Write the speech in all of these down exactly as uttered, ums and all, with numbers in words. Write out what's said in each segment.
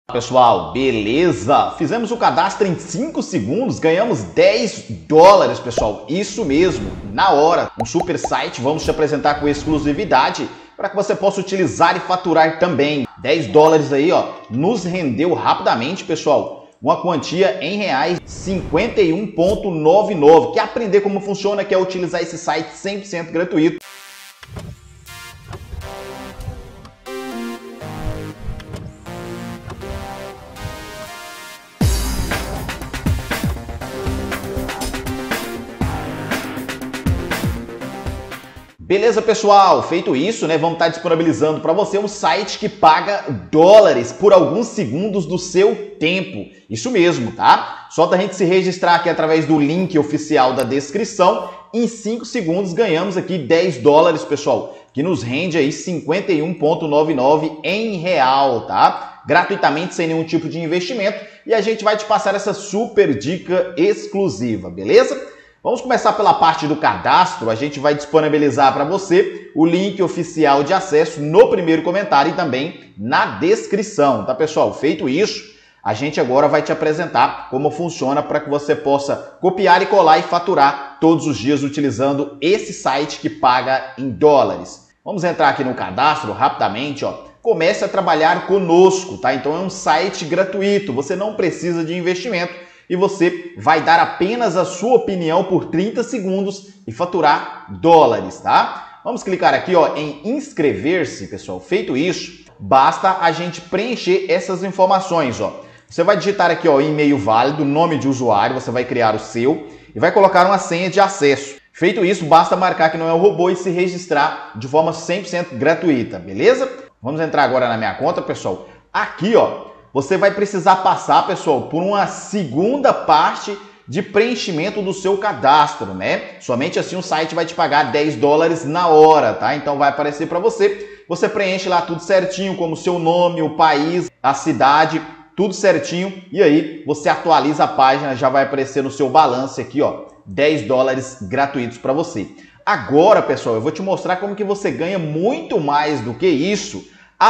Pessoal, beleza? Fizemos o cadastro em cinco segundos, ganhamos dez dólares, pessoal. Isso mesmo, na hora. Um super site, vamos te apresentar com exclusividade para que você possa utilizar e faturar também. dez dólares aí, ó, nos rendeu rapidamente, pessoal, uma quantia em reais cinquenta e um vírgula noventa e nove. Quer aprender como funciona? Quer utilizar esse site cem por cento gratuito? Beleza, pessoal? Feito isso, né, vamos estar disponibilizando para você um site que paga dólares por alguns segundos do seu tempo. Isso mesmo, tá? Só da gente se registrar aqui através do link oficial da descrição, em cinco segundos ganhamos aqui dez dólares, pessoal, que nos rende aí cinquenta e um vírgula noventa e nove em real, tá? Gratuitamente, sem nenhum tipo de investimento, e a gente vai te passar essa super dica exclusiva, beleza? Vamos começar pela parte do cadastro. A gente vai disponibilizar para você o link oficial de acesso no primeiro comentário e também na descrição, tá, pessoal? Feito isso, a gente agora vai te apresentar como funciona para que você possa copiar e colar e faturar todos os dias utilizando esse site que paga em dólares. Vamos entrar aqui no cadastro rapidamente, ó. Comece a trabalhar conosco, tá? Então é um site gratuito, você não precisa de investimento. E você vai dar apenas a sua opinião por trinta segundos e faturar dólares, tá? Vamos clicar aqui, ó, em inscrever-se, pessoal. Feito isso, basta a gente preencher essas informações, ó. Você vai digitar aqui, ó, e-mail válido, nome de usuário, você vai criar o seu e vai colocar uma senha de acesso. Feito isso, basta marcar que não é o robô e se registrar de forma cem por cento gratuita, beleza? Vamos entrar agora na minha conta, pessoal. Aqui, ó, você vai precisar passar, pessoal, por uma segunda parte de preenchimento do seu cadastro, né? Somente assim o site vai te pagar dez dólares na hora, tá? Então vai aparecer para você, você preenche lá tudo certinho, como o seu nome, o país, a cidade, tudo certinho, e aí você atualiza a página, já vai aparecer no seu balanço aqui, ó, dez dólares gratuitos para você. Agora, pessoal, eu vou te mostrar como que você ganha muito mais do que isso,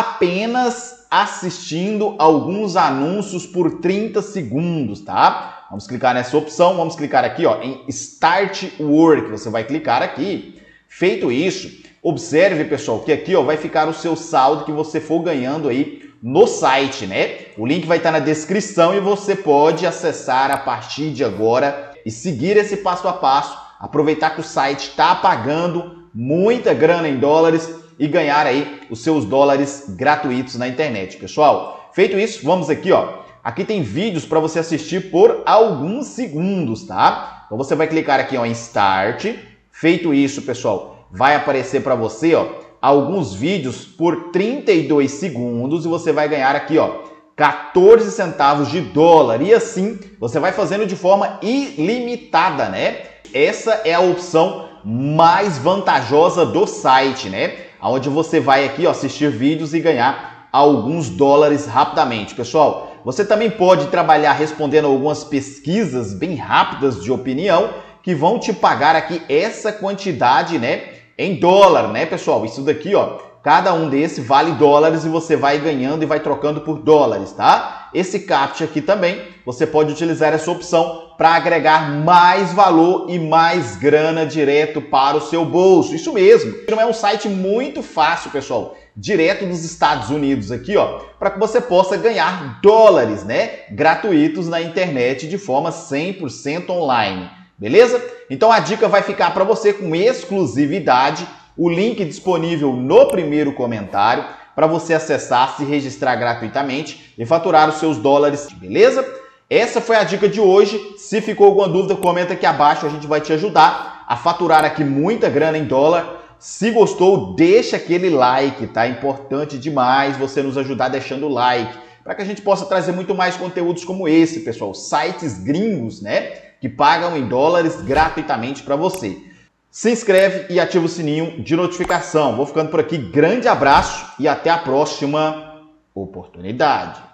apenas assistindo alguns anúncios por trinta segundos, tá? Vamos clicar nessa opção, vamos clicar aqui, ó, em Start Work, você vai clicar aqui. Feito isso, observe, pessoal, que aqui, ó, vai ficar o seu saldo que você for ganhando aí no site, né? O link vai estar na descrição e você pode acessar a partir de agora e seguir esse passo a passo, aproveitar que o site está pagando muita grana em dólares e ganhar aí os seus dólares gratuitos na internet, pessoal. Feito isso, vamos aqui, ó. Aqui tem vídeos para você assistir por alguns segundos, tá? Então você vai clicar aqui, ó, em Start. Feito isso, pessoal, vai aparecer para você, ó, alguns vídeos por trinta e dois segundos e você vai ganhar aqui, ó, quatorze centavos de dólar. E assim, você vai fazendo de forma ilimitada, né? Essa é a opção mais vantajosa do site, né? Onde você vai aqui, ó, assistir vídeos e ganhar alguns dólares rapidamente. Pessoal, você também pode trabalhar respondendo algumas pesquisas bem rápidas de opinião que vão te pagar aqui essa quantidade, né, em dólar, né, pessoal? Isso daqui, ó, cada um desse vale dólares e você vai ganhando e vai trocando por dólares, tá? Esse CAPTCHA aqui também, você pode utilizar essa opção para agregar mais valor e mais grana direto para o seu bolso. Isso mesmo. Não é um site muito fácil, pessoal, direto dos Estados Unidos aqui, ó, para que você possa ganhar dólares, né, gratuitos na internet de forma cem por cento online. Beleza? Então a dica vai ficar para você com exclusividade. O link disponível no primeiro comentário para você acessar, se registrar gratuitamente e faturar os seus dólares, beleza? Essa foi a dica de hoje. Se ficou alguma dúvida, comenta aqui abaixo, a gente vai te ajudar a faturar aqui muita grana em dólar. Se gostou, deixa aquele like, tá? É importante demais você nos ajudar deixando o like, para que a gente possa trazer muito mais conteúdos como esse, pessoal. Sites gringos, né, que pagam em dólares gratuitamente para você. Se inscreve e ativa o sininho de notificação. Vou ficando por aqui. Grande abraço e até a próxima oportunidade.